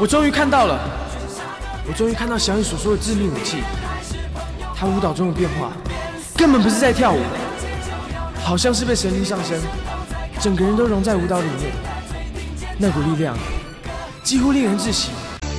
我终于看到了，我终于看到小雨所说的致命武器。他舞蹈中的变化，根本不是在跳舞，好像是被神灵上身，整个人都融在舞蹈里面。那股力量，几乎令人窒息。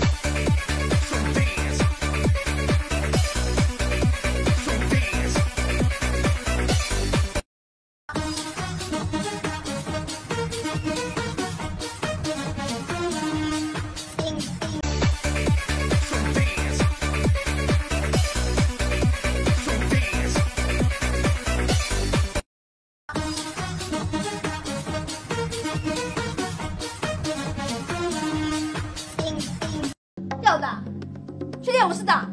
要打，确定我是打。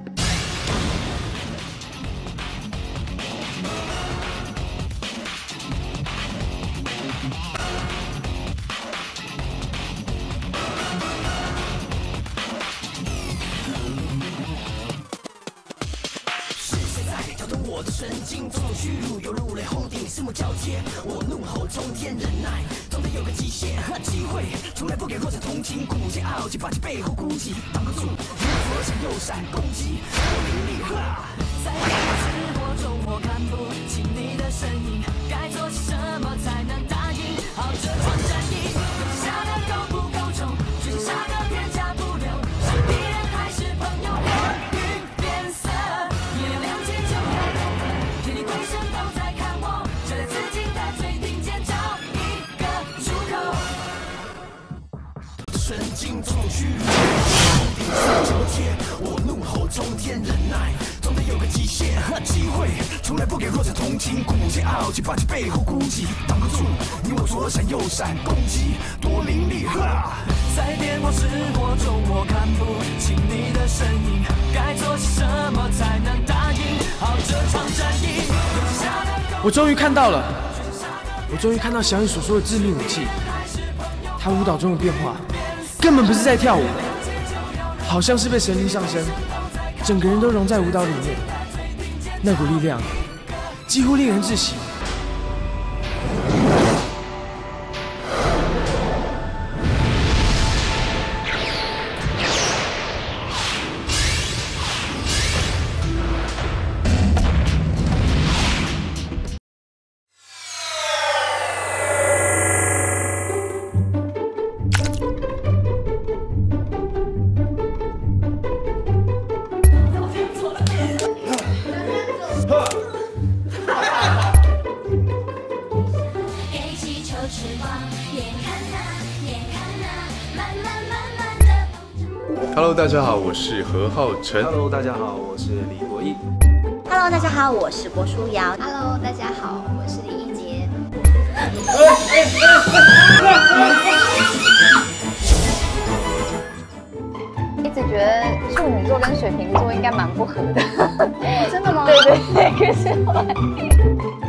是谁在挑动我的神经？种种虚辱，犹如雷轰顶，四目交接。我怒吼冲天，忍耐总得有个极限。机会从来不给弱者同情，骨节傲气，把其背后孤寂，挡不住。左闪右闪攻击，我凌厉哈！在直播中我看不清你的身影，该做些什么才能答应？好，这场战役，下的够不够重？决心杀个片甲不留，是敌人还是朋友？风云变色，一脸亮剑就要动了，天地鬼神都在看我，就在自己的最顶尖找一个出口。神经中虚弱，顶次纠结，我怒吼冲天，忍耐总得有个极限。机会从来不给弱者同情，骨节傲气，把其背后孤寂，挡不住你我左闪右闪攻击，多凌厉哈！在变幻失火中，我看不清你的身影，该做些什么才能答应？好，这场战役， 我终于看到了，我终于看到小雨所说的致命武器。他舞蹈中的变化，根本不是在跳舞，好像是被神灵上身，整个人都融在舞蹈里面。那股力量，几乎令人窒息。 Hello， 大家好，我是何浩晨。 Hello， 大家好，我是李国毅。 Hello， 大家好，我是郭书瑶。Hello， 大家好，我是李一杰。 一直觉得处女座跟水瓶座应该蛮不合的。 真的吗？ 对对对，可是后来。